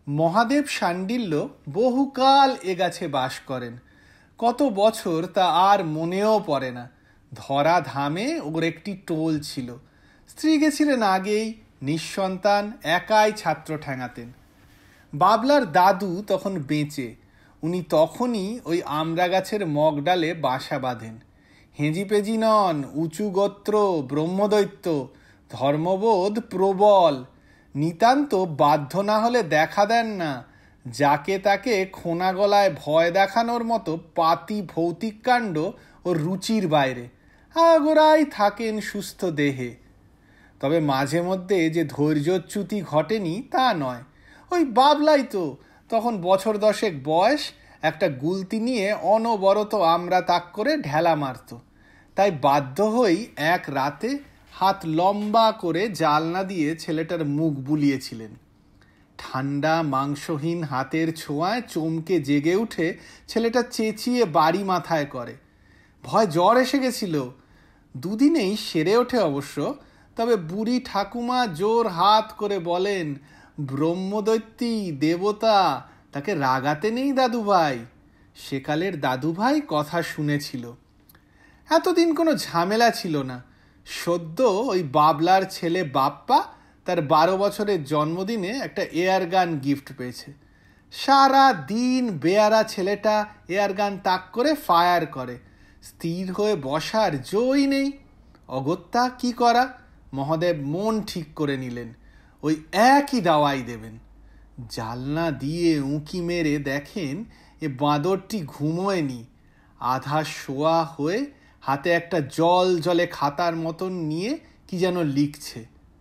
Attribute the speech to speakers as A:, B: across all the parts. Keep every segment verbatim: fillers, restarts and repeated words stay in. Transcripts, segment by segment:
A: মহাদেব শাণ্ডিল্য বহুকাল এ গাছে বাস করেন। কত বছর তা আর মনেও পড়ে না। ধরা ধামে ওর একটি টোল ছিল। স্ত্রী গেছিলেন আগেই, নিঃসন্তান, একাই ছাত্র ঠ্যাঙাতেন। বাবলার দাদু তখন বেঁচে। উনি তখনই ওই আমড়া গাছের মগডালে বাসা বাঁধেন। হেঁজি পেজি নন, উঁচু গোত্র, ব্রহ্মদৈত্য, ধর্মবোধ প্রবল। নিতান্ত বাধ্য না হলে দেখা দেন না। যাকে তাকে খোনা গলায় ভয় দেখানোর মতো পাতি ভৌতিক কাণ্ড ও রুচির বাইরে। আগোড়াই থাকেন সুস্থ দেহে। তবে মাঝে মধ্যে যে ধৈর্যচ্যুতি ঘটেনি তা নয়। ওই বাবলাই তো তখন বছর দশেক বয়স, একটা গুলতি নিয়ে অনবরত আমরা তাক করে ঢেলা মারত। তাই বাধ্য হই এক রাতে হাত লম্বা করে জালনা দিয়ে ছেলেটার মুখ বুলিয়েছিলেন। ঠান্ডা মাংসহীন হাতের ছোঁয়ায় চমকে জেগে উঠে ছেলেটা চেঁচিয়ে বাড়ি মাথায় করে। ভয় জ্বর এসে গেছিল। দুদিনেই সেরে ওঠে অবশ্য। তবে বুড়ি ঠাকুমা জোর হাত করে বলেন, ব্রহ্মদৈত্যী দেবতা, তাকে রাগাতে নেই দাদুভাই। সেকালের দাদুভাই কথা শুনেছিল। এতদিন কোনো ঝামেলা ছিল না। সদ্য ওই বাবলার ছেলে বাপ্পা তার বারো বছরের জন্মদিনে একটা এয়ার গান গিফট পেয়েছে। সারা দিন বেয়ারা ছেলেটা এয়ার গান তাক করে ফায়ার করে। স্থির হয়ে বসার জোই নেই। অগত্যা কি করা, মহাদেব মন ঠিক করে নিলেন ওই একই দাওয়াই দেবেন। জালনা দিয়ে উঁকি মেরে দেখেন এ বাঁদরটি ঘুমোয়নি। আধা শোয়া হয়ে হাতে একটা জল জলে খাতার মতন নিয়ে কি যেন লিখছে।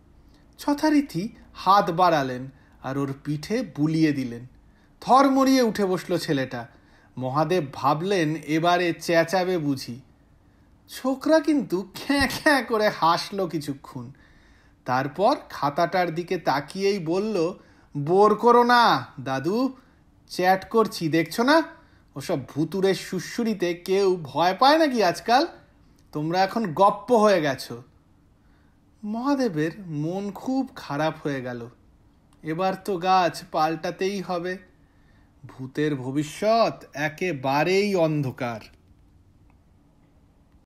A: যথারীতি হাত বাড়ালেন আর ওর পিঠে বুলিয়ে দিলেন। থরমরিয়ে উঠে বসলো ছেলেটা। মহাদেব ভাবলেন এবারে চেঁচাবে বুঝি। ছোকরা কিন্তু খ্যাঁ খ্যাঁ করে হাসলো কিছুক্ষণ। তারপর খাতাটার দিকে তাকিয়েই বলল, বোর করো না দাদু, চ্যাট করছি দেখছো না? ওসব ভুতুরের সুড়সুড়িতে কেউ ভয় পায় নাকি আজকাল? তোমরা এখন গপ্প হয়ে গেছো। মহাদেবের মন খুব খারাপ হয়ে গেল। এবার তো গাছ পাল্টাতেই হবে। ভূতের ভবিষ্যৎ একেবারেই অন্ধকার।